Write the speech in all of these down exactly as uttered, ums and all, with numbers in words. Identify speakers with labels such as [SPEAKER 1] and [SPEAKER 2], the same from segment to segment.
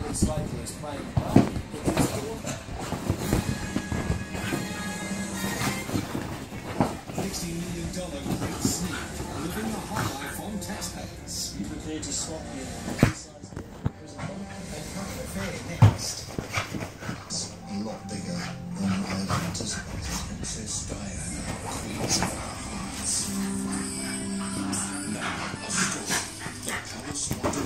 [SPEAKER 1] cyclist playing rugby with his daughter.
[SPEAKER 2] sixty million dollar Greg Sneed, living the high life on taxpayers.
[SPEAKER 3] You prepared to swap your size there?
[SPEAKER 4] And coming to fair next. It's a lot bigger than I'd anticipated. Princess Diana, Queen of our hearts. Now, a story. The Palace Wonder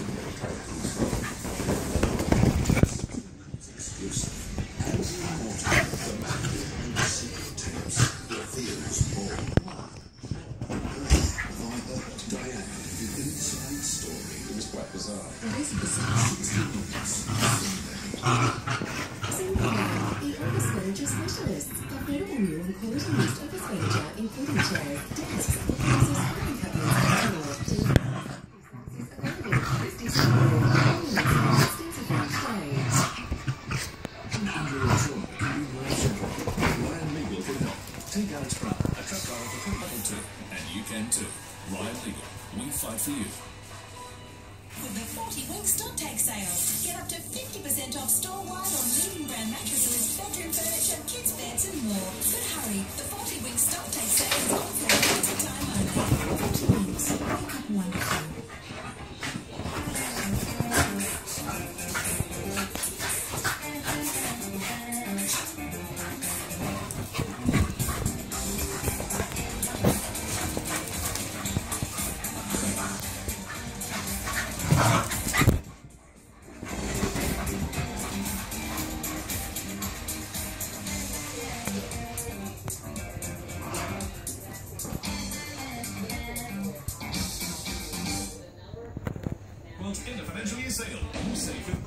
[SPEAKER 4] exclusive. And immortal. The man behind the secret tapes reveals more. Have I heard Diana, the inside story? It was quite bizarre.
[SPEAKER 5] This is sixty minutes. The office furniture specialists. Available new and quality used office furniture, including chairs, desks, bookcases, filing cabinets, and more. Available at fifty store. Extensive range trade.
[SPEAKER 2] Under a trauma can be more simple. Ryan Legal can help. Take Alex Brown, a truck driver for Port Level two, and you can too. Ryan Legal, we fight for you.
[SPEAKER 6] With the forty-week stock take sale, get up to fifty percent off store-wide on leading brand mattresses, bedroom furniture, kids' beds and more. But hurry, the forty-week stock take sale is on for a limited time only. forty weeks, wake up wonderful.
[SPEAKER 2] In the financial year sale, you save